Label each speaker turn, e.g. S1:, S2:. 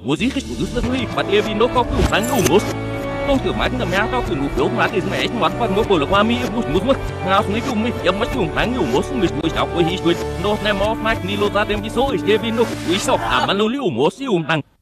S1: música estudos no Ipatia vindo com o sangue o moço. Não se mais na minha toca no jogo lá diz mais uma para meu bolo com a minha música. Mas não é que o meu é mais um sangue o moço me dois ao correr isto. Nós nem mais mais ni los adem de só esteve no isso a manual o moço e um tanque.